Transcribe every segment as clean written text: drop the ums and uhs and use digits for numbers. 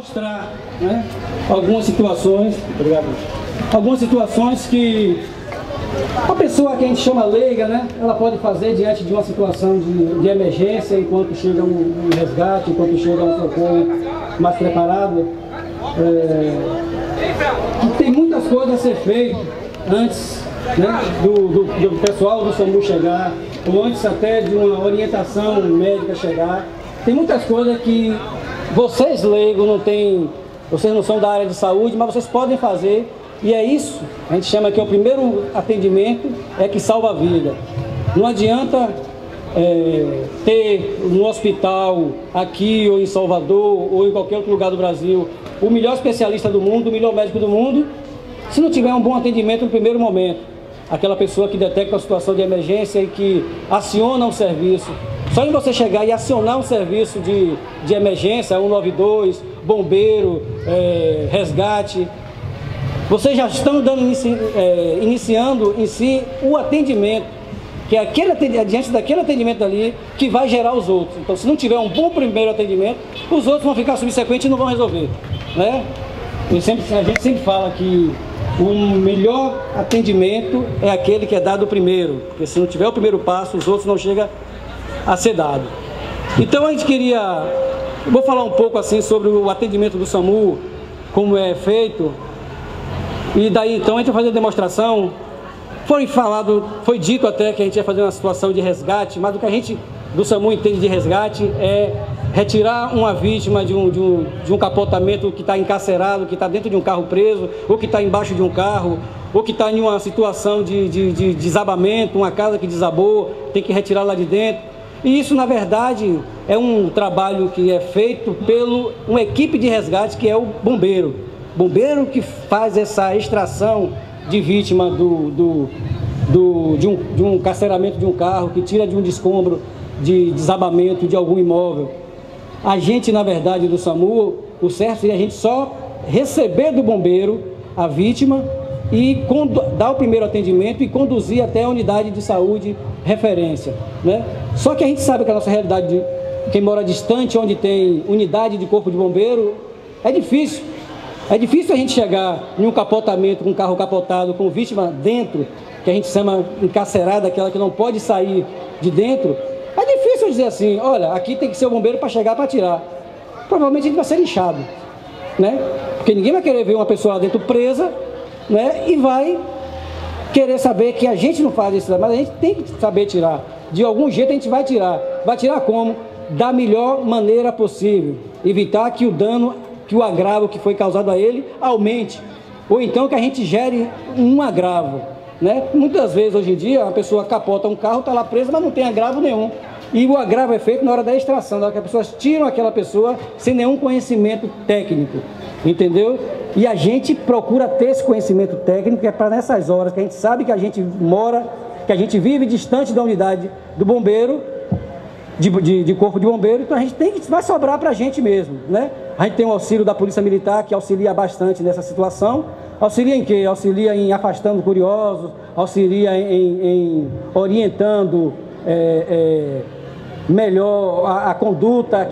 mostrar, né, algumas situações, obrigado, algumas situações que a pessoa que a gente chama leiga, né, ela pode fazer diante de uma situação de emergência, enquanto chega um resgate, enquanto chega um socorro mais preparado. Tem muitas coisas a ser feitas antes, né, do pessoal do SAMU chegar, ou antes até de uma orientação médica chegar. Tem muitas coisas que vocês leigos não têm, vocês não são da área de saúde, mas vocês podem fazer. E é isso, a gente chama que é o primeiro atendimento, é que salva a vida. Não adianta ter no hospital, aqui ou em Salvador, ou em qualquer outro lugar do Brasil, o melhor especialista do mundo, o melhor médico do mundo, se não tiver um bom atendimento no primeiro momento. Aquela pessoa que detecta a situação de emergência e que aciona um serviço. Só em você chegar e acionar um serviço de emergência, 192, bombeiro, resgate, vocês já estão iniciando em si o atendimento, que é diante daquele atendimento ali que vai gerar os outros. Então, se não tiver um bom primeiro atendimento, os outros vão ficar subsequentes e não vão resolver, né? A gente sempre fala que o melhor atendimento é aquele que é dado primeiro, porque se não tiver o primeiro passo, os outros não chegam a ser dado. Então a gente vou falar um pouco assim sobre o atendimento do SAMU, como é feito, e daí então a gente vai fazer a demonstração. Foi dito até que a gente ia fazer uma situação de resgate, mas o que a gente do SAMU entende de resgate é retirar uma vítima de um capotamento, que está encarcerado, que está dentro de um carro preso, ou que está embaixo de um carro, ou que está em uma situação de desabamento, uma casa que desabou, tem que retirar lá de dentro. E isso, na verdade, é um trabalho que é feito por uma equipe de resgate, que é o bombeiro. Bombeiro que faz essa extração de vítima de um carceramento de um carro, que tira de um descombro, de desabamento de algum imóvel. A gente, na verdade, do SAMU, o certo seria a gente só receber do bombeiro a vítima e dar o primeiro atendimento e conduzir até a unidade de saúde referência, né? Só que a gente sabe que a nossa realidade, quem mora distante, onde tem unidade de corpo de bombeiro, é difícil. É difícil a gente chegar em um capotamento, com um carro capotado, com vítima dentro, que a gente chama encarcerada, aquela que não pode sair de dentro. É difícil dizer assim, olha, aqui tem que ser o bombeiro para chegar para tirar. Provavelmente a gente vai ser lixado, né? Porque ninguém vai querer ver uma pessoa lá dentro presa, né? E vai querer saber que a gente não faz isso, mas a gente tem que saber tirar. De algum jeito a gente vai tirar. Vai tirar como? Da melhor maneira possível. Evitar que o dano, que o agravo que foi causado a ele aumente. Ou então que a gente gere um agravo, né? Muitas vezes hoje em dia a pessoa capota um carro, está lá presa, mas não tem agravo nenhum. E o agravo é feito na hora da extração, na hora que as pessoas tiram aquela pessoa sem nenhum conhecimento técnico, entendeu? E a gente procura ter esse conhecimento técnico, que é para nessas horas que a gente sabe que a gente mora, que a gente vive distante da unidade do bombeiro, de corpo de bombeiro, então a gente vai sobrar para a gente mesmo, né? A gente tem o auxílio da Polícia Militar, que auxilia bastante nessa situação. Auxilia em quê? Auxilia em afastando curiosos, auxilia em orientando melhor a conduta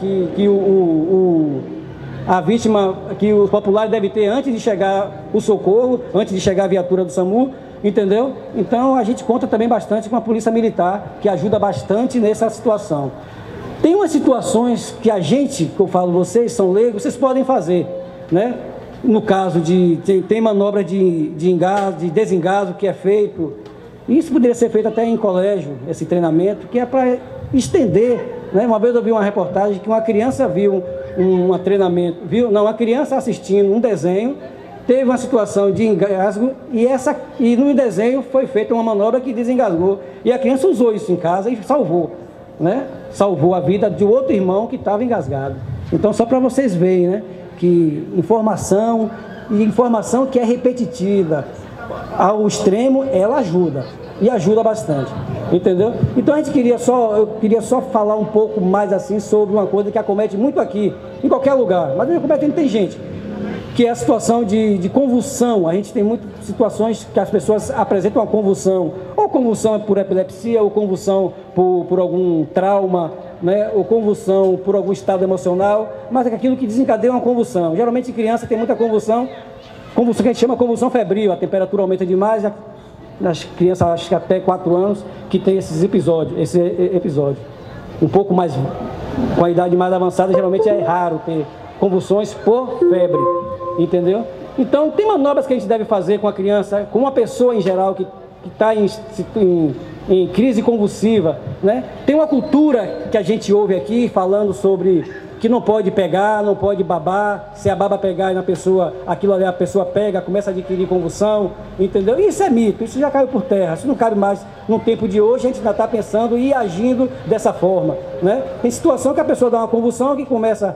a vítima, que os populares devem ter antes de chegar o socorro, antes de chegar a viatura do SAMU, entendeu? Então a gente conta também bastante com a Polícia Militar, que ajuda bastante nessa situação. Tem umas situações que que eu falo, vocês são leigos, vocês podem fazer, né? No caso tem manobra de desengaso que é feito. Isso poderia ser feito até em colégio, esse treinamento, que é para estender, né? Uma vez eu vi uma reportagem que uma criança viu uma criança assistindo um desenho, teve uma situação de engasgo e no desenho foi feita uma manobra que desengasgou. E a criança usou isso em casa e salvou, né? Salvou a vida de outro irmão que estava engasgado. Então, só para vocês verem, né, que informação que é repetitiva ao extremo, ela ajuda, e ajuda bastante, entendeu? Então eu queria só falar um pouco mais assim sobre uma coisa que acomete muito aqui, em qualquer lugar, mas não tem gente, que é a situação de convulsão. A gente tem muitas situações que as pessoas apresentam uma convulsão, ou convulsão por epilepsia, ou convulsão por algum trauma, né, ou convulsão por algum estado emocional, mas é aquilo que desencadeia uma convulsão. Geralmente em criança tem muita convulsão que a gente chama convulsão febril, a temperatura aumenta demais, nas crianças acho que até 4 anos que tem esse episódio. Um pouco mais, com a idade mais avançada, geralmente é raro ter convulsões por febre, entendeu? Então tem manobras que a gente deve fazer com a criança, com uma pessoa em geral que está em crise convulsiva, né? Tem uma cultura que a gente ouve aqui falando sobre que não pode pegar, não pode babar, se a baba pegar na pessoa, aquilo ali a pessoa pega, começa a adquirir convulsão, entendeu? Isso é mito, isso já caiu por terra, isso não cabe mais no tempo de hoje, a gente ainda está pensando e agindo dessa forma, né? Tem situação que a pessoa dá uma convulsão que começa,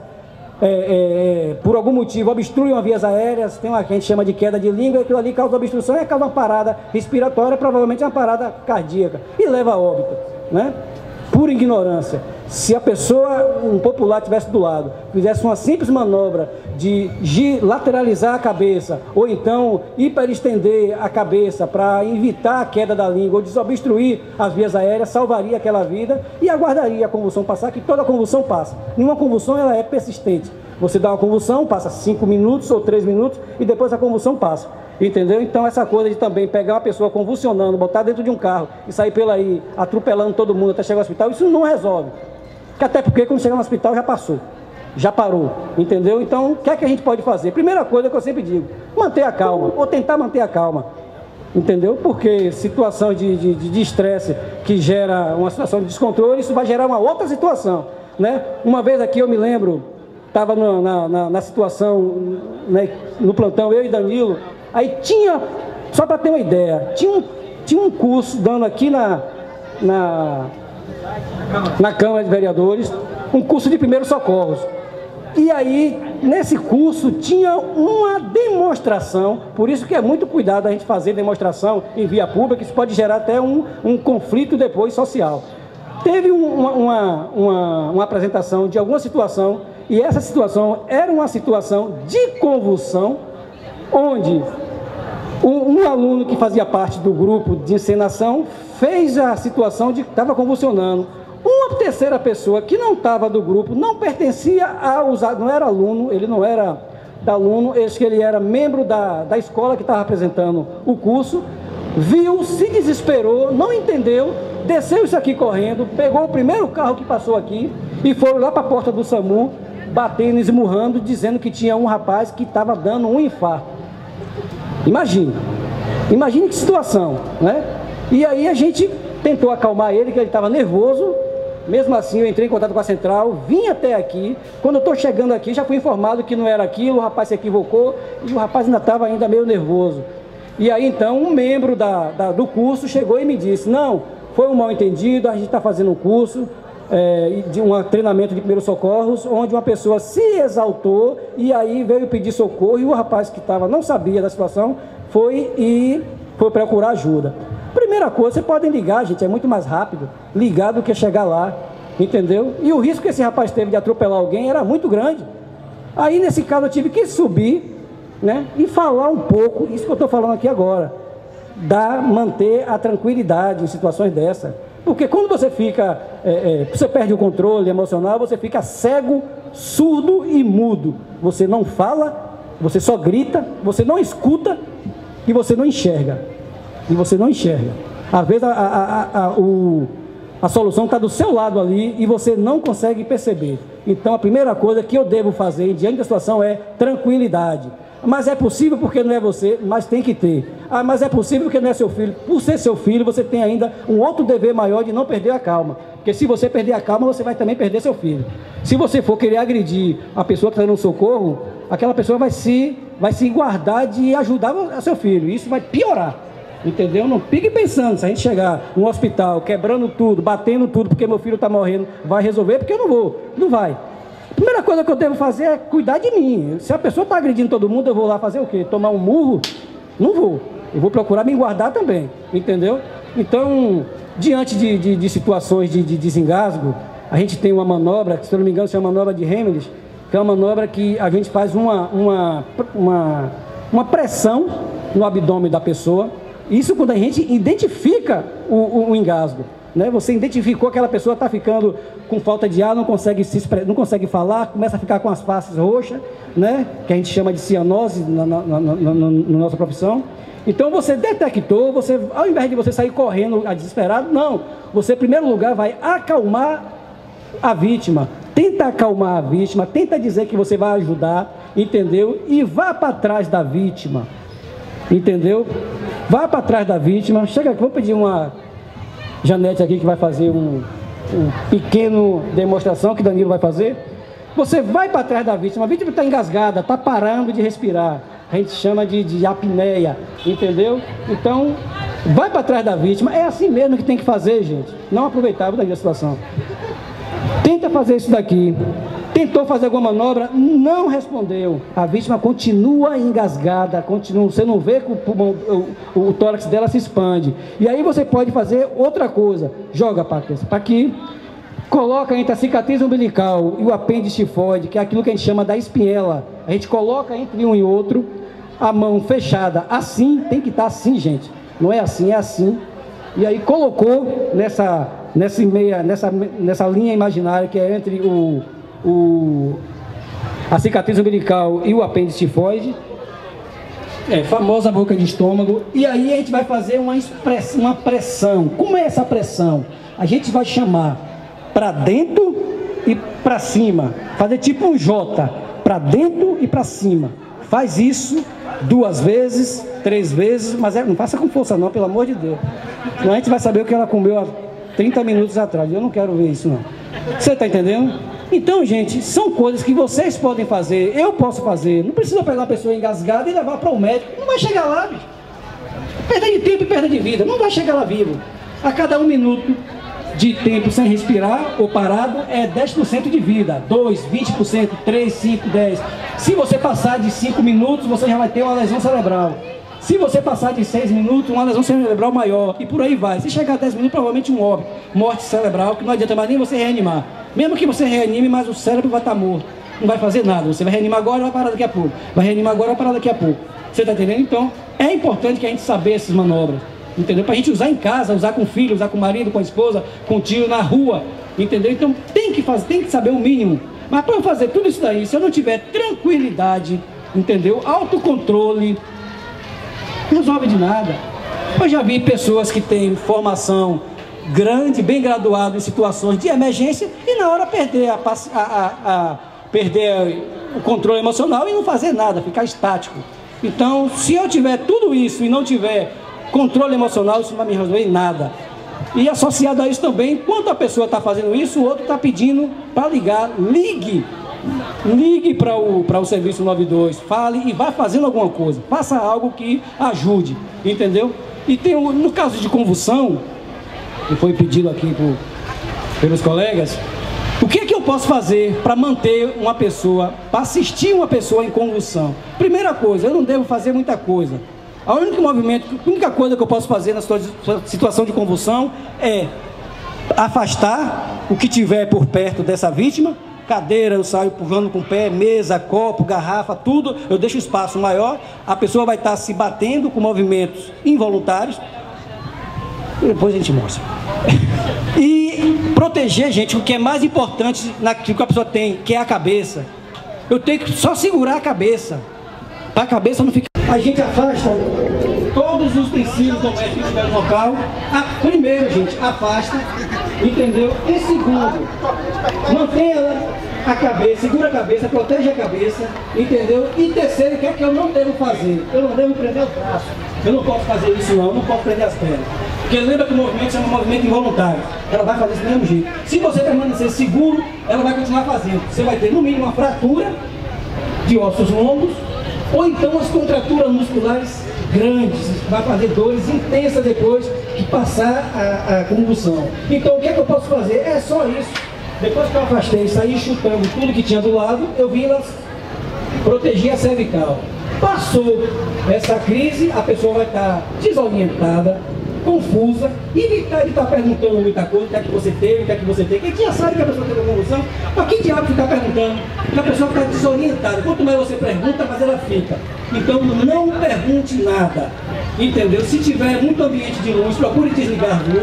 por algum motivo, obstrui uma vias aéreas, tem uma que a gente chama de queda de língua, aquilo ali causa obstrução e causa uma parada respiratória, provavelmente uma parada cardíaca, e leva a óbito, né? Por ignorância. Se a pessoa, um popular, estivesse do lado, fizesse uma simples manobra de lateralizar a cabeça, ou então hiperestender a cabeça para evitar a queda da língua, ou desobstruir as vias aéreas, salvaria aquela vida e aguardaria a convulsão passar, que toda convulsão passa. Nenhuma convulsão ela é persistente. Você dá uma convulsão, passa 5 minutos ou 3 minutos e depois a convulsão passa. Entendeu? Então essa coisa de também pegar uma pessoa convulsionando, botar dentro de um carro e sair pela aí atropelando todo mundo até chegar ao hospital, isso não resolve. Até porque quando chegar no hospital já passou, já parou, entendeu? Então o que é que a gente pode fazer? Primeira coisa que eu sempre digo, manter a calma, ou tentar manter a calma, entendeu? Porque situação de estresse que gera uma situação de descontrole, isso vai gerar uma outra situação, né? Uma vez aqui eu me lembro, estava na situação, né, no plantão, eu e Danilo, aí tinha, só para ter uma ideia, tinha um curso dando aqui na Câmara de Vereadores, um curso de primeiros socorros. E aí, nesse curso, tinha uma demonstração, por isso que é muito cuidado a gente fazer demonstração em via pública, isso pode gerar até um conflito depois social. Teve uma apresentação de alguma situação, e essa situação era uma situação de convulsão, onde um aluno que fazia parte do grupo de encenação fez a situação de que estava convulsionando. Uma terceira pessoa que não estava do grupo, não pertencia não era aluno, ele não era da aluno, ele era membro da escola que estava apresentando o curso, viu, se desesperou, não entendeu, desceu isso aqui correndo, pegou o primeiro carro que passou aqui e foram lá para a porta do SAMU, batendo, esmurrando, dizendo que tinha um rapaz que estava dando um infarto. Imagine que situação, né? E aí a gente tentou acalmar ele, que ele estava nervoso. Mesmo assim eu entrei em contato com a central, vim até aqui. Quando eu estou chegando aqui, já fui informado que não era aquilo, o rapaz se equivocou e o rapaz ainda estava meio nervoso. E aí então um membro do curso chegou e me disse, não, foi um mal entendido, a gente está fazendo um curso de um treinamento de primeiros socorros, onde uma pessoa se exaltou e aí veio pedir socorro e o rapaz que não sabia da situação, foi procurar ajuda. Primeira coisa, vocês podem ligar, gente, é muito mais rápido ligar do que chegar lá, entendeu? E o risco que esse rapaz teve de atropelar alguém era muito grande. Aí nesse caso eu tive que subir, né, e falar um pouco, isso que eu estou falando aqui agora, manter a tranquilidade em situações dessa. Porque quando você fica, você perde o controle emocional, você fica cego, surdo e mudo. Você não fala, você só grita, você não escuta e você não enxerga. Às vezes a solução está do seu lado ali e você não consegue perceber. Então a primeira coisa que eu devo fazer diante da situação é tranquilidade. Mas é possível porque não é você, mas tem que ter. Ah, mas é possível porque não é seu filho. Por ser seu filho, você tem ainda um outro dever maior de não perder a calma. Porque se você perder a calma, você vai também perder seu filho. Se você for querer agredir a pessoa que está dando socorro, aquela pessoa vai se guardar de ajudar o seu filho. Isso vai piorar. Entendeu? Não fique pensando, se a gente chegar no hospital, quebrando tudo, batendo tudo, porque meu filho está morrendo, vai resolver, porque eu não vou. Não vai. A primeira coisa que eu devo fazer é cuidar de mim. Se a pessoa está agredindo todo mundo, eu vou lá fazer o quê? Tomar um murro? Não vou. Eu vou procurar me guardar também, entendeu? Então, diante de situações de desengasgo, a gente tem uma manobra, que se eu não me engano, chama manobra de Heimlich, que é uma manobra que a gente faz uma pressão no abdômen da pessoa. Isso quando a gente identifica o engasgo. né? Você identificou que aquela pessoa está ficando com falta de ar, não consegue falar, começa a ficar com as faces roxas, né? Que a gente chama de cianose na nossa profissão. Então você detectou, você, ao invés de você sair correndo desesperado, não. Você, em primeiro lugar, vai acalmar a vítima. Tenta acalmar a vítima, tenta dizer que você vai ajudar, entendeu? E vá para trás da vítima, entendeu? Vá para trás da vítima. Chega aqui, vou pedir uma Janete aqui que vai fazer um pequeno demonstração que Danilo vai fazer. Você vai para trás da vítima, a vítima está engasgada, está parando de respirar. A gente chama de apneia, entendeu? Então, vai para trás da vítima. É assim mesmo que tem que fazer, gente. Não aproveitar a situação. Tenta fazer isso daqui. Tentou fazer alguma manobra, não respondeu. A vítima continua engasgada, continua. Você não vê que o tórax dela se expande. E aí você pode fazer outra coisa. Joga para aqui. Coloca entre a cicatriz umbilical e o apêndice tifoide, que é aquilo que a gente chama da espinhela. A gente coloca entre um e outro, a mão fechada. Assim, tem que estar assim, gente. Não é assim, é assim. E aí colocou nessa linha imaginária que é entre a cicatriz umbilical e o apêndice tifoide, famosa boca de estômago. E aí a gente vai fazer uma pressão. Como é essa pressão? A gente vai chamar para dentro e para cima, fazer tipo um J, para dentro e para cima. Faz isso 2 vezes, 3 vezes, mas não faça com força não, pelo amor de Deus. Senão a gente vai saber o que ela comeu há 30 minutos atrás. Eu não quero ver isso não. Você está entendendo? Então, gente, são coisas que vocês podem fazer, eu posso fazer. Não precisa pegar uma pessoa engasgada e levar para o médico. Não vai chegar lá, bicho. Perda de tempo e perda de vida. Não vai chegar lá vivo. A cada 1 minuto de tempo sem respirar ou parado é 10% de vida. 2, 20%, 3, 5, 10. Se você passar de 5 minutos, você já vai ter uma lesão cerebral. Se você passar de 6 minutos, uma lesão cerebral maior. E por aí vai. Se chegar a 10 minutos, provavelmente um óbito. Morte cerebral, que não adianta mais nem você reanimar. Mesmo que você reanime, mas o cérebro vai estar morto. Não vai fazer nada. Você vai reanimar agora e vai parar daqui a pouco. Vai reanimar agora e vai parar daqui a pouco. Você está entendendo? Então, é importante que a gente saber essas manobras. Entendeu? Para a gente usar em casa, usar com o filho, usar com o marido, com a esposa, com o tio, na rua. Entendeu? Então, tem que saber o mínimo. Mas para eu fazer tudo isso daí, se eu não tiver tranquilidade, entendeu? Autocontrole, não resolve de nada. Eu já vi pessoas que têm formação grande, bem graduado em situações de emergência e na hora perder o controle emocional e não fazer nada, ficar estático. Então, se eu tiver tudo isso e não tiver controle emocional, isso não vai me resolver em nada. E associado a isso também, quando a pessoa está fazendo isso, o outro está pedindo para ligar. Ligue para o serviço 92, fale e vá fazendo alguma coisa. Faça algo que ajude, entendeu? E tem no caso de convulsão, que foi pedido aqui pelos colegas, o que é que eu posso fazer para manter uma pessoa, para assistir uma pessoa em convulsão? Primeira coisa, eu não devo fazer muita coisa. A única coisa que eu posso fazer na situação de convulsão é afastar o que tiver por perto dessa vítima. Cadeira, eu saio empurrando com o pé, mesa, copo, garrafa, tudo, eu deixo o espaço maior, a pessoa vai estar se batendo com movimentos involuntários, e depois a gente mostra. E proteger, gente, o que é mais importante naquilo que a pessoa tem, que é a cabeça. Eu tenho que só segurar a cabeça, para a cabeça não ficar... A gente afasta todos os princípios domésticos que estiver no local. Primeiro, gente, afasta, entendeu? Em segundo, mantenha a cabeça, segura a cabeça, protege a cabeça, entendeu? E terceiro, o que é que eu não devo fazer? Eu não devo prender os braços. Eu não posso fazer isso não, eu não posso prender as pernas. Porque lembra que o movimento é um movimento involuntário. Ela vai fazer isso do mesmo jeito. Se você permanecer seguro, ela vai continuar fazendo. Você vai ter no mínimo uma fratura de ossos longos, ou então as contraturas musculares grandes, vai fazer dores intensas depois que passar a convulsão. Então o que é que eu posso fazer? É só isso. Depois que eu afastei, saí chutando tudo que tinha do lado, eu vim proteger a cervical. Passou essa crise, a pessoa vai estar desorientada, confusa, e evitar de estar perguntando muita coisa, o que é que você teve, o que é que você tem. Quem já sabe que a pessoa teve uma convulsão, para que diabo ficar perguntando? Porque a pessoa fica desorientada. Quanto mais você pergunta, mais ela fica. Então não pergunte nada, entendeu? Se tiver muito ambiente de luz, procure desligar a luz,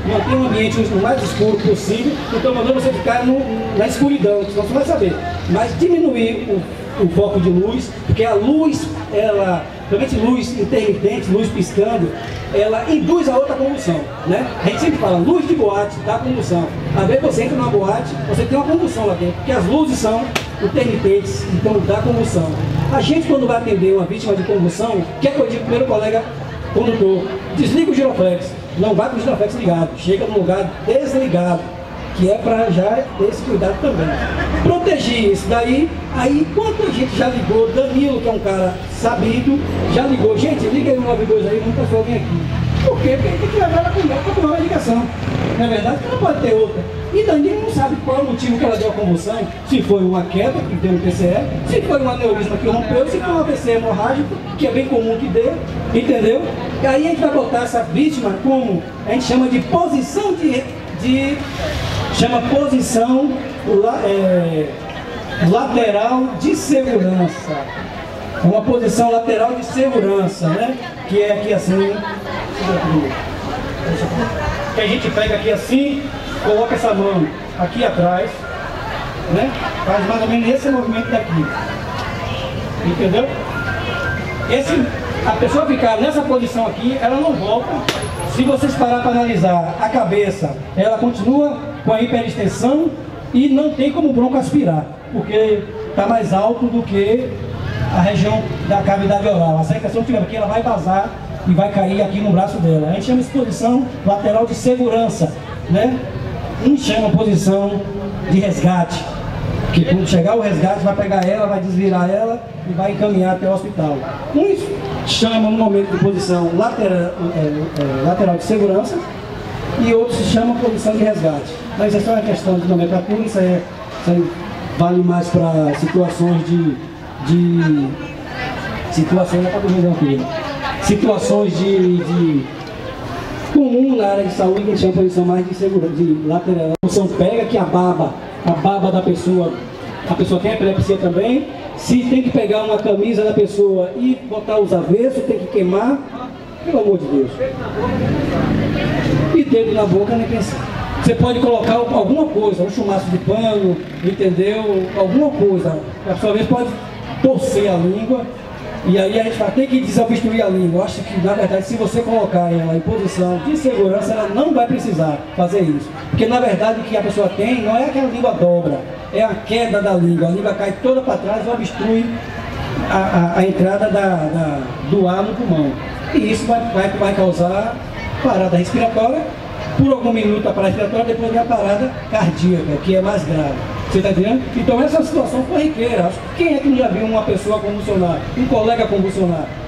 manter o ambiente o mais escuro possível, então mandando você ficar na escuridão, senão você vai saber. Mas diminuir o foco de luz, porque a luz, ela, principalmente luz intermitente, luz piscando, ela induz a outra combustão, né? A gente sempre fala, luz de boate dá combustão. Às vezes você entra numa boate, você tem uma combustão lá dentro, porque as luzes são intermitentes, então dá combustão. A gente, quando vai atender uma vítima de combustão, o que é que eu digo primeiro, colega condutor? Desliga o giroflex, não vai com o giroflex ligado, chega no lugar desligado, que é para já ter esse cuidado também. Proteger isso daí, aí quanta gente já ligou, Danilo, que é um cara sabido, já ligou, gente, liga aí o 92 aí, vamos pessoal vir aqui. Por quê? Porque a gente tem que levar ela para tomar uma ligação. Não é verdade? Porque não pode ter outra. E Danilo não sabe qual é o motivo que ela deu a convulsão, se foi uma queda, que deu um PCR, se foi um aneurisma que rompeu, se foi um AVC hemorrágico, que é bem comum que dê, entendeu? E aí a gente vai botar essa vítima como, a gente chama de posição chama posição lateral de segurança. Uma posição lateral de segurança, né? Que é aqui assim, que a gente pega aqui assim, coloca essa mão aqui atrás, né? Faz mais ou menos esse movimento daqui, entendeu? A pessoa ficar nessa posição aqui, ela não volta. Se vocês parar para analisar a cabeça, ela continua com a hiperextensão e não tem como o bronco aspirar, porque está mais alto do que a região da cavidade oral. A secreção que tiver aqui, ela vai vazar e vai cair aqui no braço dela. A gente chama de posição lateral de segurança, né? Uns chamam posição de resgate, que quando chegar o resgate vai pegar ela, vai desvirar ela e vai encaminhar até o hospital. Uns chamam no momento de posição lateral de segurança e outros chamam posição de resgate. Mas é só uma questão de nomenclatura, isso aí vale mais para situações situações de comum na área de saúde, que a gente chama posição mais de segurança, de lateral. A posição pega que a baba da pessoa, a pessoa tem epilepsia também, se tem que pegar uma camisa da pessoa e botar os avessos, tem que queimar, pelo amor de Deus. E dedo na boca nem pensar. Você pode colocar alguma coisa, um chumaço de pano, entendeu? Alguma coisa. A pessoa às vezes pode torcer a língua, e aí a gente vai ter que desobstruir a língua. Eu acho que, na verdade, se você colocar ela em posição de segurança, ela não vai precisar fazer isso. Porque, na verdade, o que a pessoa tem não é aquela língua dobra, é a queda da língua. A língua cai toda para trás e obstrui a entrada do ar no pulmão. E isso vai causar parada respiratória, por algum minuto a parada respiratória, depois vem a parada cardíaca, que é mais grave. Você está entendendo? Então essa situação corriqueira. Quem é que já viu uma pessoa convulsionar? Um colega convulsionar?